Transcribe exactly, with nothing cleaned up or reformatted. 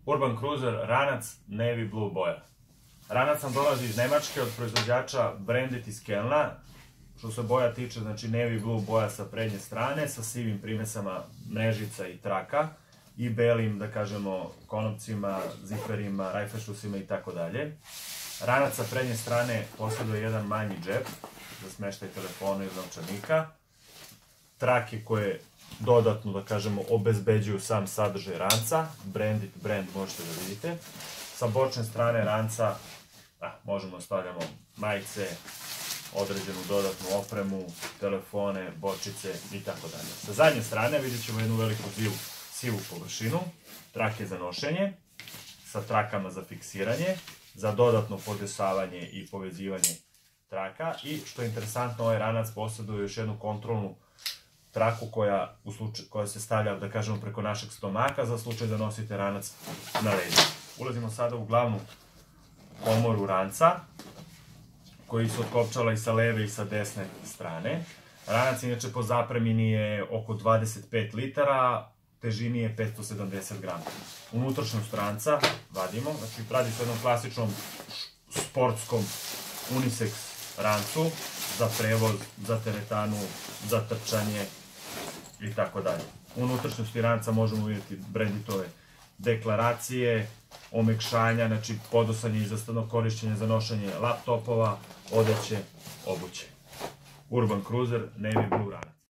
Urban Cruiser ranac navy blue boja. Ranac nam dolazi iz Nemačke od proizvođača Brandit iz Kelna. Što se boja tiče, znači navy blue boja sa prednje strane, sa sivim primesama mrežica i traka i belim, da kažemo, konopcima, ziperima, rajfešusima i tako dalje. Ranac sa prednje strane posjeduje jedan manji džep za smeštaj telefona ili novčanika. Trake koje dodatno, da kažemo, obezbeđuju sam sadržaj ranca. Brandit brand možete da vidite. Sa bočne strane ranca možemo stavljamo majice, određenu dodatnu opremu, telefone, bočice i tako dalje. Sa zadnje strane vidjet ćemo jednu veliku sivu površinu, trake za nošenje, sa trakama za fiksiranje, za dodatno podesavanje i povezivanje traka i, što je interesantno, ovaj ranac posjeduje još jednu kontrolnu traku koja se stavlja, da kažemo, preko našeg stomaka za slučaj da nosite ranac na leđu. Ulazimo sada u glavnu komoru ranca, koji se otkopčala i sa leve i sa desne strane. Ranac inače po zapremini je oko dvadeset pet litara, težini je petsto sedamdeset grama. Unutrašnjost ranca vadimo, znači radi se o jednom klasičnom sportskom unisex rancu za prevoz, za teretanu, za trčanje i tako dalje. U unutrašnjosti ranca možemo vidjeti Branditove deklaracije, omekšanja, znači podosanje i zastavno korišćenje za nošenje laptopova, odeće, obuće. Urban Cruiser navy blue ranac.